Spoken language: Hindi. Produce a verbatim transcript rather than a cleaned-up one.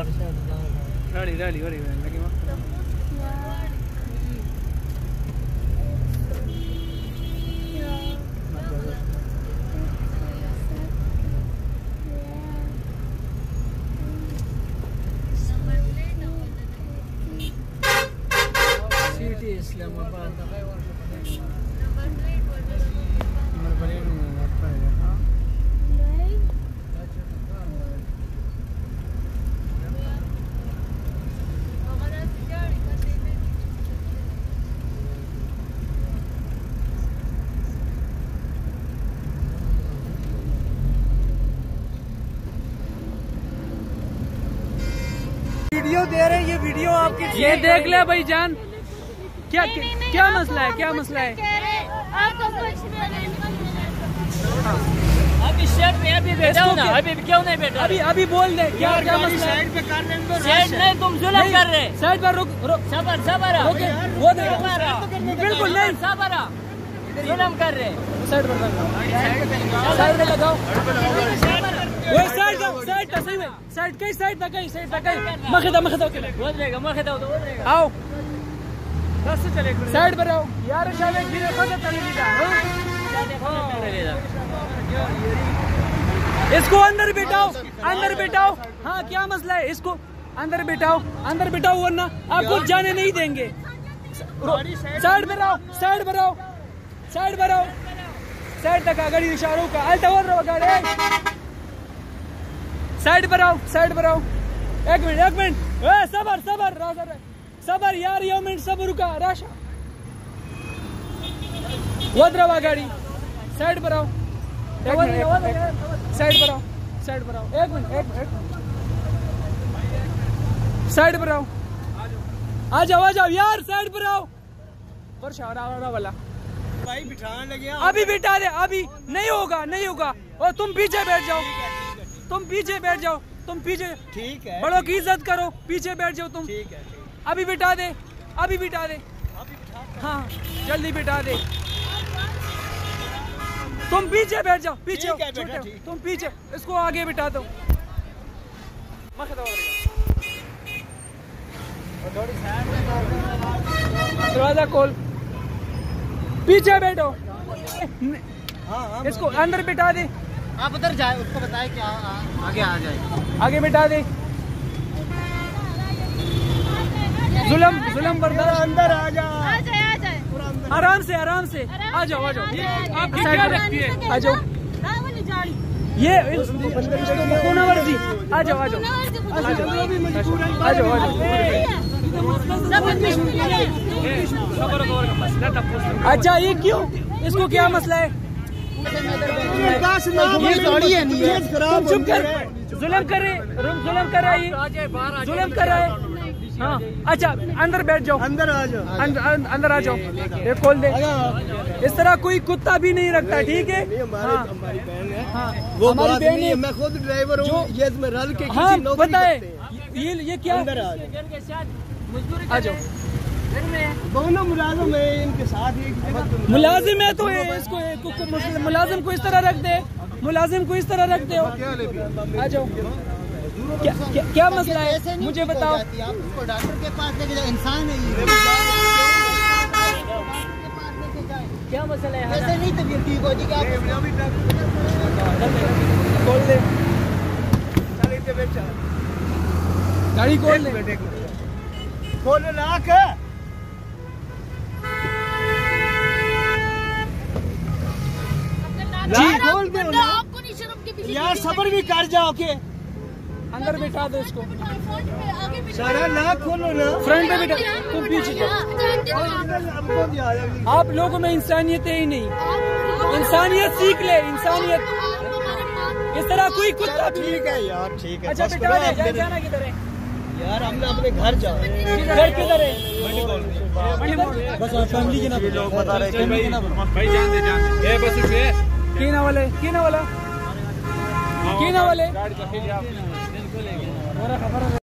रेडी रेडी रेडी लगी मत सिटी इस्लामाबाद वीडियो दे रहे हैं, ये वीडियो आपकी ये देख ले भाई जान। क्या नहीं, नहीं, क्या मसला है, क्या मसला है? आपको कुछ नहीं। अभी शर्ट पे अभी बैठा हूँ ना, अभी क्यों नहीं बैठा? अभी अभी बोल दे क्या क्या मसला है? साइड पे कर लेंगे तो साइड नहीं, तुम जुल्म कर रहे। साइड पर रुक रुक सबर सबर ओके वो दे बिल्कुल नहीं सबर जुल्म कर रहे। साइड पर लगाओ, साइड पे लगाओ वो साइड साइड का सही में साइड कई साइड तक कई साइड तक कई मखदा मखदा के बोल देगा मखदा तो बोल देगा। आओ बस से चले साइड पर आओ यार शायद गिरे पता चल नहीं रहा। इसको अंदर बिठाओ, अंदर बिठाओ। हाँ क्या मसला है? इसको अंदर बिठाओ, अंदर बिठाओ वरना आपको जाने नहीं देंगे। साइड पर आओ, साइड पर आओ, साइड पर आओ, साइड तक गाड़ी इशारों का अल्टा हो रहा गाड़ी। साइड पर आओ, साइड पर आओ। एक मिनट एक मिनट सबर सबर सबर यार यो मिनट सबर रुका राशा वद्रवा गाड़ी। साइड पर आओ, साइड पर आओ, साइड पर आओ। एक मिनट एक मिनट साइड पर आओ, आ जाओ आ जाओ यार साइड पर आओ। वर्षा वाला भाई बिठाने लगे अभी बिठा दे, अभी नहीं होगा नहीं होगा। और तुम पीछे बैठ जाओ, तुम पीछे बैठ जाओ, तुम पीछे। ठीक है बड़ों की इज्जत करो, पीछे बैठ जाओ तुम। ठीक है अभी बिठा दे, अभी बिठा दे। हाँ जल्दी बिठा दे। तुम पीछे बैठ जाओ, पीछे हो, छोटे हो, तुम पीछे। इसको आगे बिठा दो। दरवाजा खोल, पीछे बैठो। इसको अंदर बिठा दे। आप उधर जाए, उसको बताए कि आगे आ जाए। आगे बिठा दे। जुलम जुलम बर्दाश्त। अंदर आ जा, आ जाए आ जाए आराम से आराम से आ जाओ आ जाओ। आप क्या रखती है? आ जाओ ये कोनावर्जी। आ जाओ आ जाओ आ जाओ आ जाओ आ जाओ। अच्छा ये क्यों? इसको क्या मसला है? ये गाड़ी है नहीं है खराब। चुप कर, जुलम कर रहे, जुलम कर रहा है, जुलम कर रहा है। हाँ अच्छा अंदर बैठ जाओ, अंदर आ जाओ, अंदर आ जाओ। ये खोल दे। इस तरह कोई कुत्ता भी नहीं रखता, ठीक है? हाँ हमारी बहन है, हाँ वो हमारी बहन है। मैं खुद ड्राइवर हूँ, ये इसमें रल के हाँ बताए ये ये क्या? अंदर आ जाओ। दोनों मुलाजिम है इनके साथ एक मुलाजिम है तो इसको मुलाजिम को इस तरह रख दे, मुलाजिम को इस तरह रखते हो। आ जाओ। क्या क्या, क्या मसला है मुझे बताओ। डॉक्टर के पास लेके जाओ, इंसान है ये। क्या मसला है? ऐसे नहीं तबीयत ठीक हो जी। खोल दे गाड़ी, खोल दे, खोल लाख। जी खोल दे आपको नहीं शर्म के पीछे यार, सबर भी कर जाओ के अंदर बिठा दो इसको। सारा लाख खोलो ना, फ्रंट पे बिठा, तुम पीछे जाओ। आप लोगों में इंसानियत है ही नहीं। इंसानियत सीख ले, इंसानियत। इस तरह कोई कुत्ता। ठीक है यार, ठीक है। अच्छा बिठा दे, जाना किधर है यार? हमने अपने घर जाओ। घर किधर है? बस फैमिली के ना लोग बता रहे हैं भाई जान दे जान दे। ए बस उठे कीना वाले कीना वाला कीना वाले।